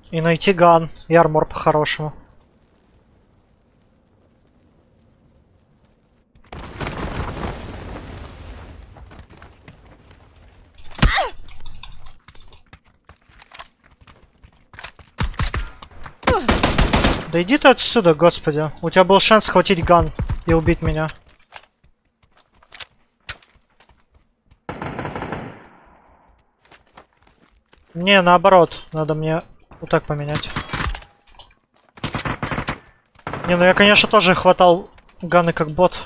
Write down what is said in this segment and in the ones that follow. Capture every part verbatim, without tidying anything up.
И найти ган и армор по-хорошему. Да иди ты отсюда, господи. У тебя был шанс схватить ган и убить меня. Не, наоборот. Надо мне вот так поменять. Не, ну я, конечно, тоже хватал ганы как бот.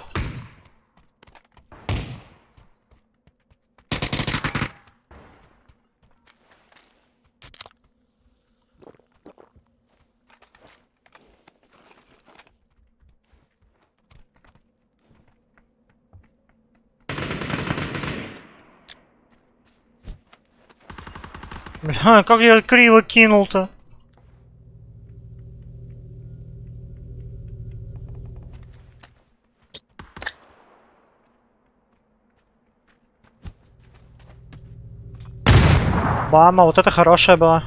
Бля, как я криво кинул-то. Бама, вот это хорошая была.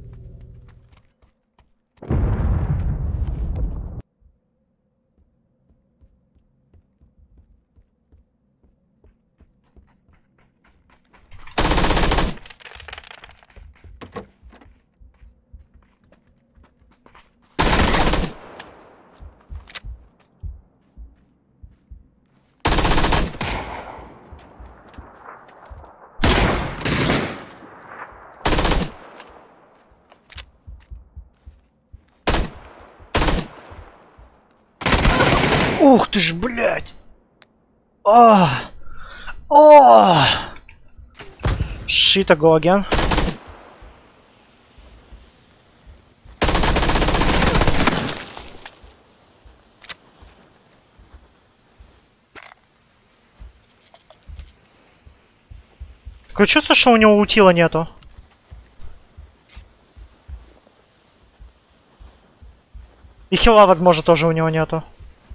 Ух ты ж, блядь! О! О! Shit, I go again. Такое чувство, что у него утила нету. И хила, возможно, тоже у него нету.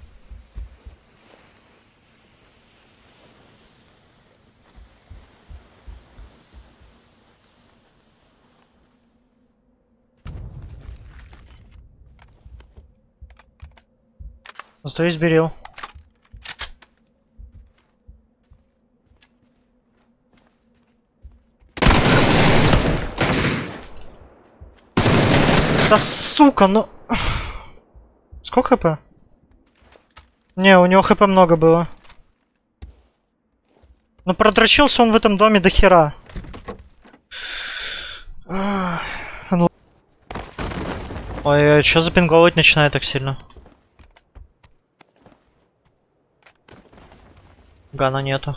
Зато есть берил. Да сука, ну... Сколько хп? Не, у него хп много было. Но продрочился он в этом доме до хера. Ой, что запинговывать начинает так сильно? Гана нету.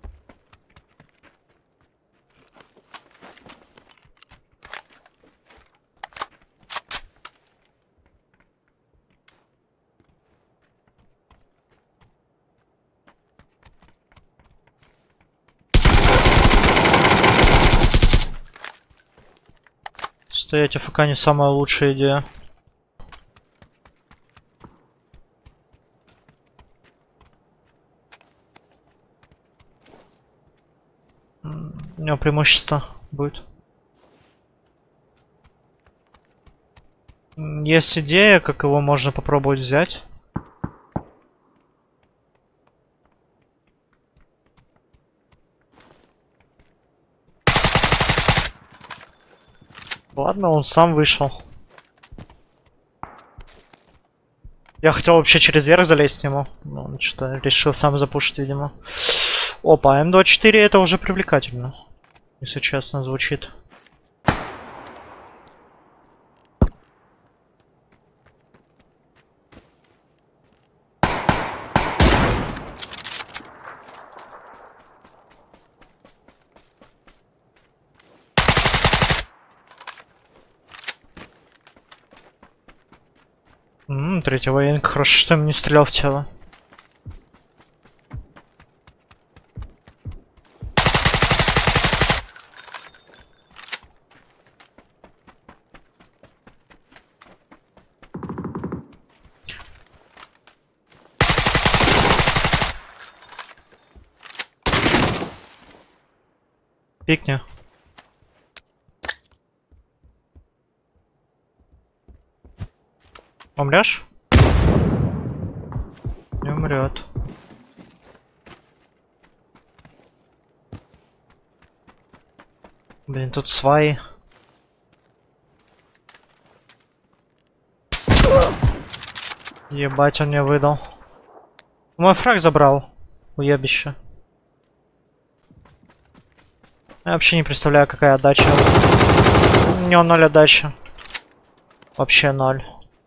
Стоять АФК не самая лучшая идея. У него преимущество будет. Есть идея, как его можно попробовать взять. Ладно, он сам вышел. Я хотел вообще через верх залезть к нему, но он что-то решил сам запушить, видимо. Опа, М двадцать четыре это уже привлекательно, если честно, звучит. Ммм, третий военный, хорошо, что им не стрелял в тело. Пикни. Умрешь? Не умрет. Блин, тут сваи. Ебать, он мне выдал. Мой фраг забрал. Уебище. Я вообще не представляю, какая отдача. У него ноль отдачи. Вообще ноль.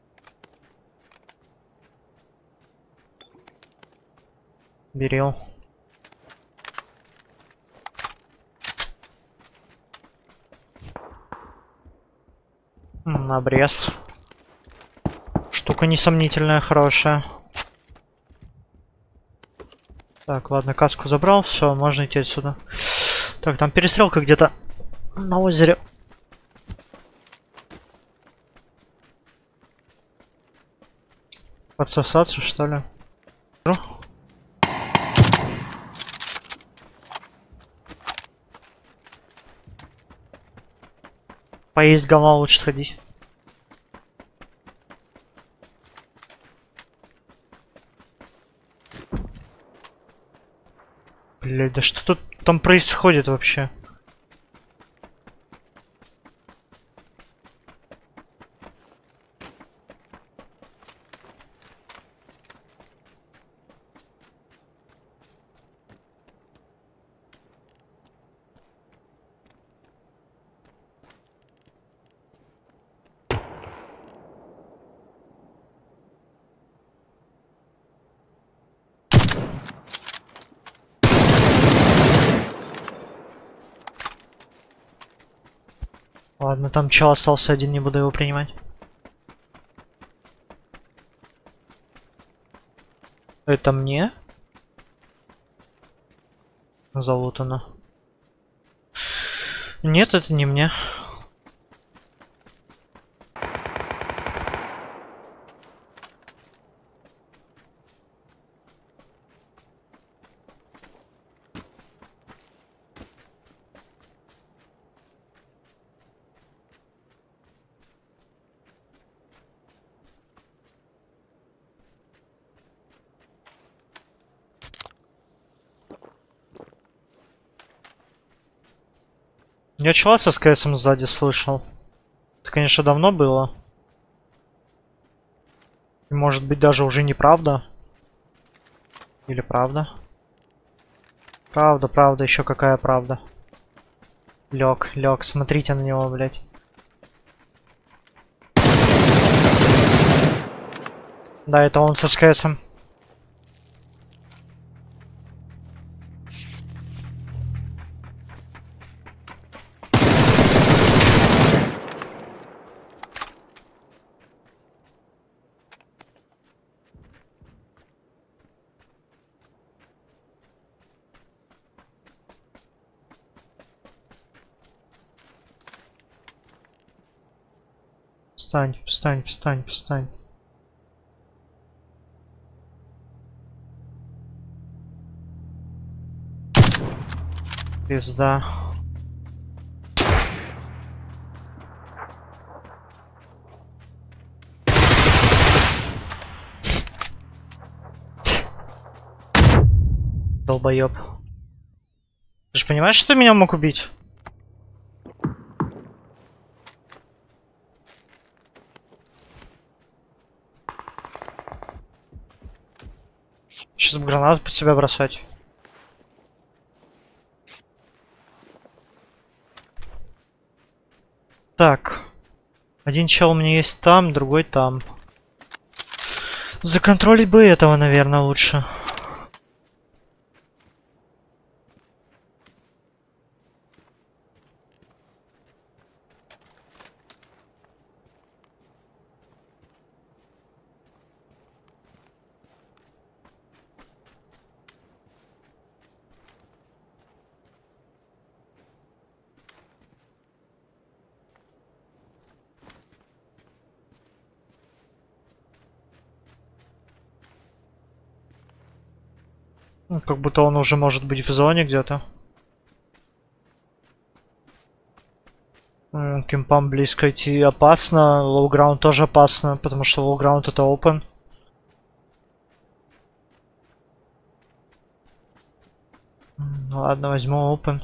Берил. М, обрез. Штука несомнительная, хорошая. Так, ладно, каску забрал, все, можно идти отсюда. Так, там перестрелка где-то на озере. Подсосаться, что ли? Поесть говна лучше сходить. Блядь, да что тут там происходит вообще? Ладно, там чел остался один, не буду его принимать. Это мне? Залутано. Нет, это не мне. Я чела со СКСом сзади слышал. Это, конечно, давно было. И, может быть, даже уже неправда. Или правда? Правда, правда, еще какая правда. Лег, лег, смотрите на него, блядь. Да, это он со СКСом. Встань, встань, встань, встань. Пизда. Долбоёб. Ты же понимаешь, что ты меня мог убить? Сейчас гранату под себя бросать. Так. Один чел у меня есть там, другой там. Законтролить бы этого, наверное, лучше. Ну, как будто он уже может быть в зоне где-то. М, Кемпам близко идти опасно. Лоу-граунд тоже опасно, потому что лоу-граунд это open. М, Ладно, возьму open.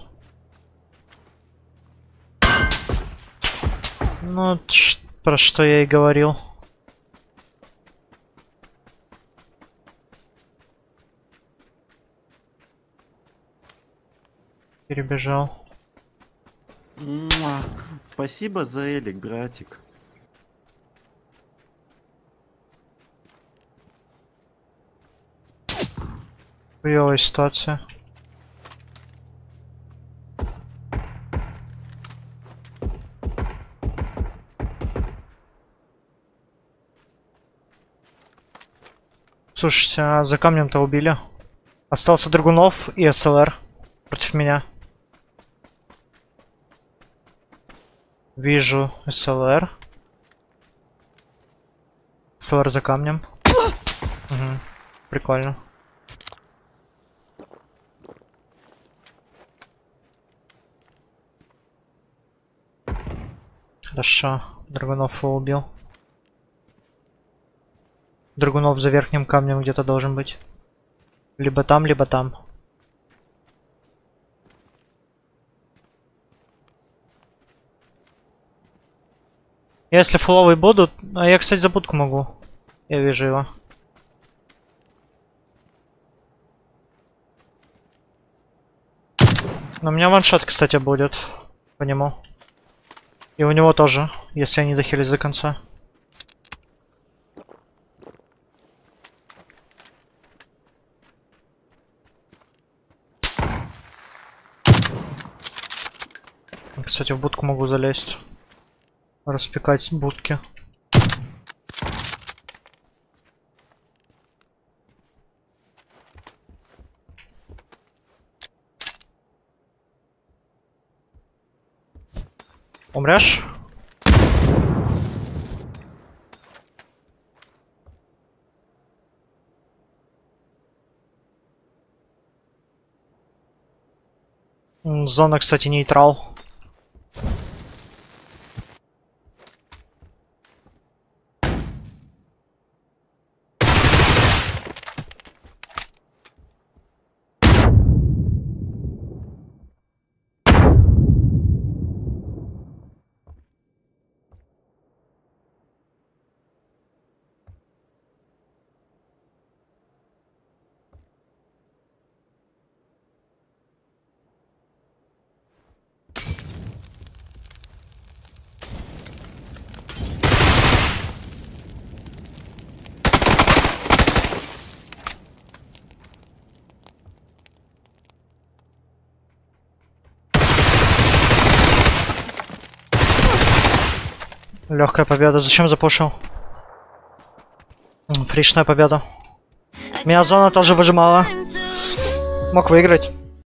Ну, ш- про что я и говорил. Перебежал. Муа. Спасибо за элик, братик. Хуёвая ситуация. Слушайте, а за камнем-то убили. Остался Драгунов и СЛР против меня. Вижу СЛР. СЛР за камнем. Угу. Прикольно. Хорошо. Драгунов его убил. Драгунов за верхним камнем где-то должен быть. Либо там, либо там. Если фуловые будут... А я, кстати, за будку могу. Я вижу его. Но у меня ваншот, кстати, будет. По нему. И у него тоже, если они дохились до конца. Кстати, в будку могу залезть. Распекать будки. Умрешь? М, Зона, кстати, нейтрал. Легкая победа. Зачем запушил? М, Фришная победа. Меня зона тоже выжимала. Мог выиграть.